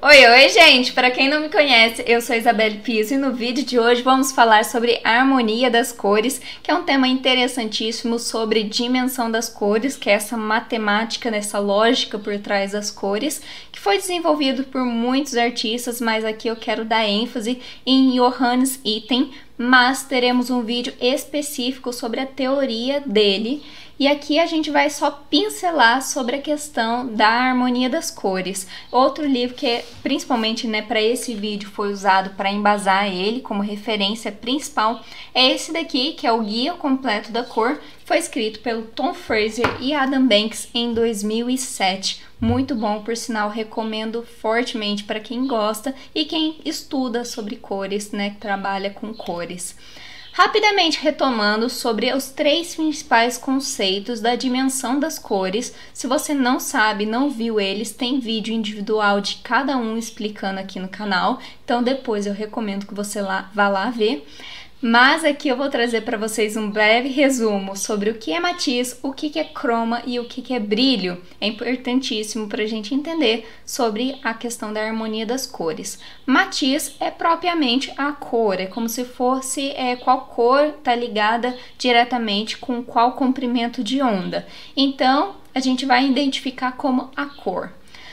Oi, gente! Para quem não me conhece, eu sou Isabelle Piso e no vídeo de hoje vamos falar sobre a harmonia das cores, que é um tema interessantíssimo sobre dimensão das cores, que é essa matemática, essa lógica por trás das cores, que foi desenvolvido por muitos artistas, mas aqui eu quero dar ênfase em Johannes Itten, mas teremos um vídeo específico sobre a teoria dele. E aqui a gente vai só pincelar sobre a questão da harmonia das cores. Outro livro que, principalmente para esse vídeo, foi usado para embasar ele como referência principal é esse daqui, que é o Guia Completo da Cor. Foi escrito pelo Tom Fraser e Adam Banks em 2007. Muito bom, por sinal, recomendo fortemente para quem gosta e quem estuda sobre cores, que trabalha com cores. Rapidamente retomando sobre os três principais conceitos da dimensão das cores. Se você não sabe, não viu eles, tem vídeo individual de cada um explicando aqui no canal. Então depois eu recomendo que você vá lá ver. Mas aqui eu vou trazer para vocês um breve resumo sobre o que é matiz, o que é croma e o que é brilho. É importantíssimo para a gente entender sobre a questão da harmonia das cores. Matiz é propriamente a cor, é como se fosse qual cor está ligada diretamente com qual comprimento de onda. Então, a gente vai identificar como a cor.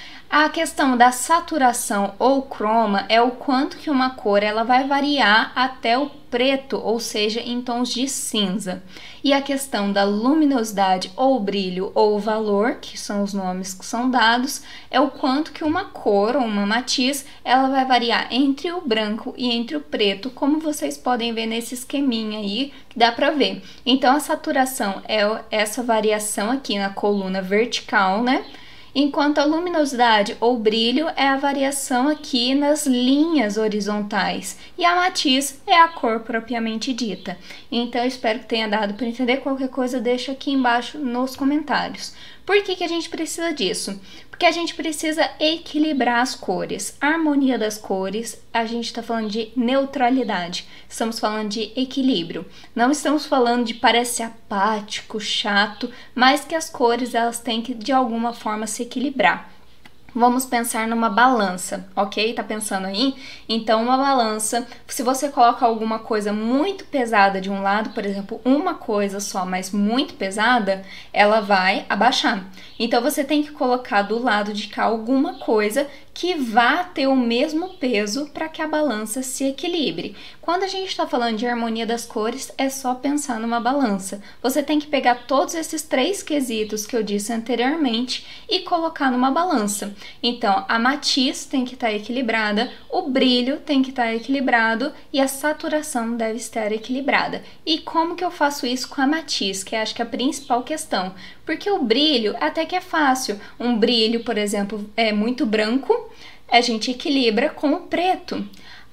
A questão da saturação ou croma é o quanto que uma cor ela vai variar até o preto, ou seja, em tons de cinza. E a questão da luminosidade ou brilho ou valor, que são os nomes que são dados, é o quanto que uma cor ou uma matiz ela vai variar entre o branco e entre o preto, como vocês podem ver nesse esqueminha aí, que dá para ver. Então a saturação é essa variação aqui na coluna vertical, enquanto a luminosidade ou brilho é a variação aqui nas linhas horizontais e a matiz é a cor propriamente dita. Então eu espero que tenha dado para entender. Qualquer coisa deixa aqui embaixo nos comentários. Por que a gente precisa disso? Porque a gente precisa equilibrar as cores. A harmonia das cores, a gente está falando de neutralidade, estamos falando de equilíbrio. Não estamos falando de parecer apático, chato, mas que as cores elas têm que de alguma forma se equilibrar. Vamos pensar numa balança, ok? Tá pensando aí? Então, uma balança, se você coloca alguma coisa muito pesada de um lado, por exemplo, uma coisa só, mas muito pesada, ela vai abaixar. Então, você tem que colocar do lado de cá alguma coisa que vá ter o mesmo peso para que a balança se equilibre. Quando a gente está falando de harmonia das cores, é só pensar numa balança. Você tem que pegar todos esses três quesitos que eu disse anteriormente e colocar numa balança. Então, a matiz tem que estar equilibrada, o brilho tem que estar equilibrado e a saturação deve estar equilibrada. E como que eu faço isso com a matiz, que acho que é a principal questão? Porque o brilho até que é fácil. Um brilho, por exemplo, é muito branco, a gente equilibra com o preto.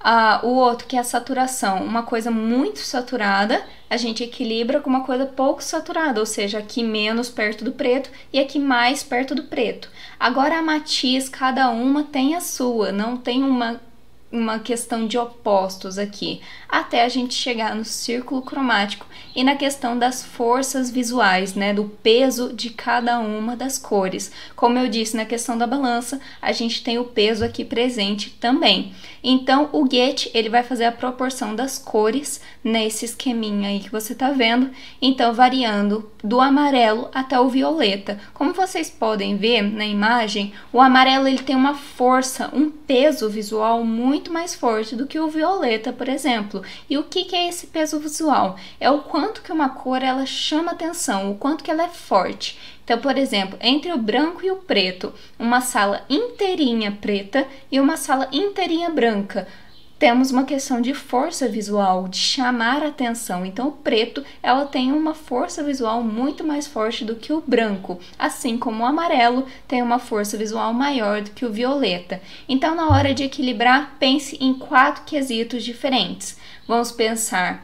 O outro, que é a saturação, uma coisa muito saturada, a gente equilibra com uma coisa pouco saturada, ou seja, aqui menos perto do preto e aqui mais perto do preto. Agora a matiz, cada uma tem a sua, não tem uma questão de opostos aqui, até a gente chegar no círculo cromático e na questão das forças visuais, do peso de cada uma das cores. Como eu disse, na questão da balança, a gente tem o peso aqui presente também. Então, o Goethe, ele vai fazer a proporção das cores nesse esqueminha aí que você tá vendo, então variando do amarelo até o violeta. Como vocês podem ver na imagem, o amarelo ele tem uma força, um peso visual muito mais forte do que o violeta, por exemplo. E o que é esse peso visual? É o quanto que uma cor ela chama atenção, o quanto que ela é forte. Então, por exemplo, entre o branco e o preto, uma sala inteirinha preta e uma sala inteirinha branca, temos uma questão de força visual, de chamar a atenção. Então, o preto, ela tem uma força visual muito mais forte do que o branco, assim como o amarelo tem uma força visual maior do que o violeta. Então, na hora de equilibrar, pense em 4 quesitos diferentes. Vamos pensar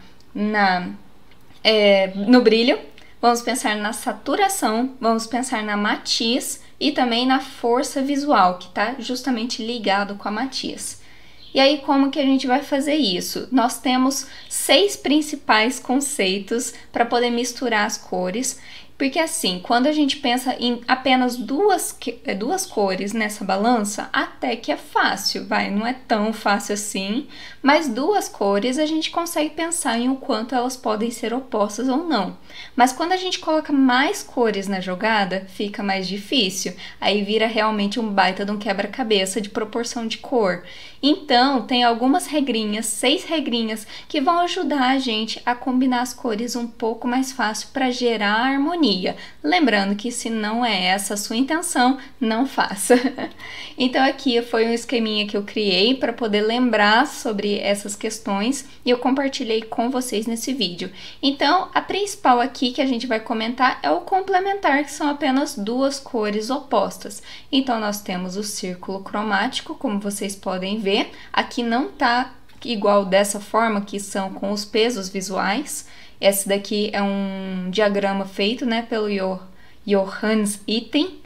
no brilho, vamos pensar na saturação, vamos pensar na matiz e também na força visual, que está justamente ligado com a matiz. E aí, como que a gente vai fazer isso? Nós temos 6 principais conceitos para poder misturar as cores Porque assim, quando a gente pensa em apenas duas cores nessa balança, até que é fácil, não é tão fácil assim, mas duas cores a gente consegue pensar em o quanto elas podem ser opostas ou não. Mas quando a gente coloca mais cores na jogada, fica mais difícil, aí vira realmente um baita de um quebra-cabeça de proporção de cor. Então, tem algumas regrinhas, 6 regrinhas, que vão ajudar a gente a combinar as cores um pouco mais fácil para gerar harmonia. Lembrando que se não é essa a sua intenção, não faça. Então aqui foi um esqueminha que eu criei para poder lembrar sobre essas questões e eu compartilhei com vocês nesse vídeo. Então, a principal aqui que a gente vai comentar é o complementar, que são apenas duas cores opostas. Então, nós temos o círculo cromático, como vocês podem ver. Aqui não tá igual dessa forma, que são com os pesos visuais. Esse daqui é um diagrama feito, né, pelo Johannes Itten.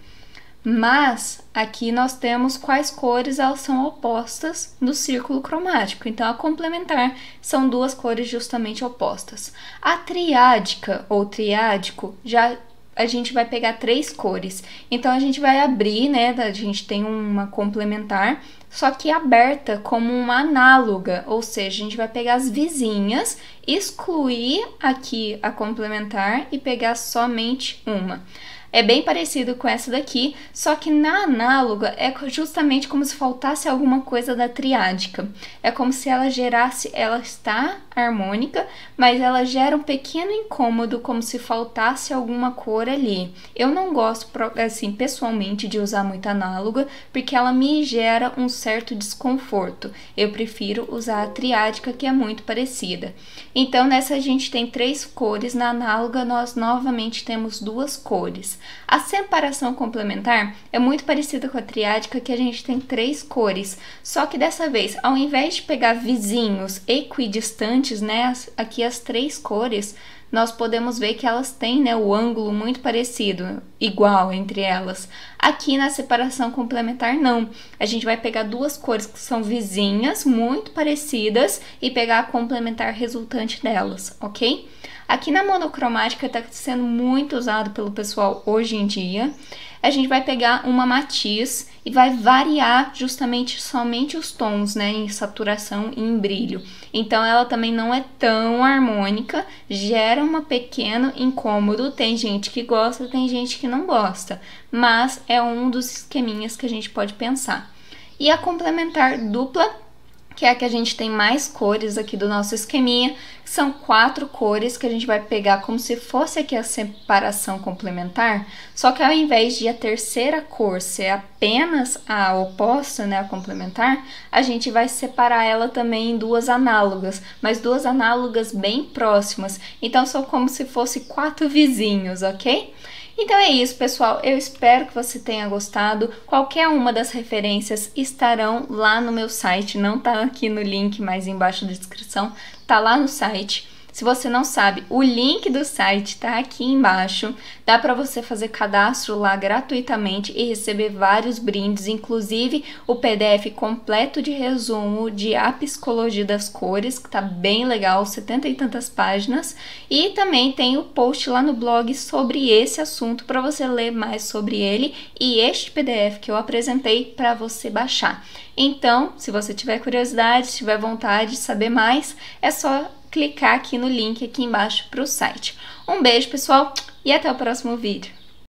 Mas aqui nós temos quais cores elas são opostas no círculo cromático. Então, a complementar são duas cores justamente opostas. A triádica ou triádico já a gente vai pegar 3 cores. Então, a gente vai abrir, né? A gente tem uma complementar, só que aberta como uma análoga, ou seja, a gente vai pegar as vizinhas, excluir aqui a complementar e pegar somente uma. É bem parecido com essa daqui, só que na análoga é justamente como se faltasse alguma coisa da triádica. É como se ela gerasse, ela está harmônica, mas ela gera um pequeno incômodo, como se faltasse alguma cor ali. Eu não gosto, assim, pessoalmente, de usar muito análoga, porque ela me gera um certo desconforto. Eu prefiro usar a triádica, que é muito parecida. Então, nessa a gente tem 3 cores, na análoga nós novamente temos 2 cores. A separação complementar é muito parecida com a triádica, que a gente tem 3 cores, só que dessa vez, ao invés de pegar vizinhos equidistantes, né, aqui as 3 cores, nós podemos ver que elas têm, né, o ângulo muito parecido, igual entre elas. Aqui na separação complementar não, a gente vai pegar 2 cores que são vizinhas, muito parecidas, e pegar a complementar resultante delas, ok? Aqui na monocromática está sendo muito usado pelo pessoal hoje em dia. A gente vai pegar uma matiz e vai variar justamente somente os tons, né, em saturação e em brilho. Então, ela também não é tão harmônica, gera um pequeno incômodo. Tem gente que gosta, tem gente que não gosta, mas é um dos esqueminhas que a gente pode pensar. E a complementar dupla, que é a que a gente tem mais cores aqui do nosso esqueminha, são 4 cores que a gente vai pegar como se fosse aqui a separação complementar, só que ao invés de a terceira cor ser apenas a oposta, né, a complementar, a gente vai separar ela também em 2 análogas, mas 2 análogas bem próximas, então são como se fosse 4 vizinhos, ok? Então é isso, pessoal, eu espero que você tenha gostado. Qualquer uma das referências estarão lá no meu site, não tá aqui no link, mas embaixo da descrição, tá lá no site. Se você não sabe, o link do site tá aqui embaixo, dá para você fazer cadastro lá gratuitamente e receber vários brindes, inclusive o PDF completo de resumo de A Psicologia das Cores, que tá bem legal, 70 e tantas páginas, e também tem o post lá no blog sobre esse assunto para você ler mais sobre ele e este PDF que eu apresentei para você baixar. Então, se você tiver curiosidade, se tiver vontade de saber mais, é só clicar aqui no link aqui embaixo para o site. Um beijo, pessoal, e até o próximo vídeo.